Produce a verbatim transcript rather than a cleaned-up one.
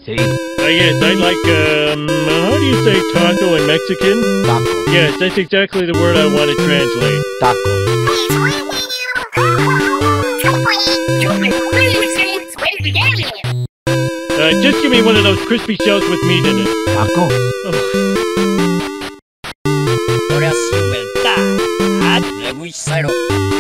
Sí. Uh, yes, I like, um, how do you say taco in Mexican? Taco. Yes, that's exactly the word I want to translate. Taco. Uh, just give me one of those crispy shells with meat in it. Taco. Oh. Ahora sí, verdad. Ah, le voy a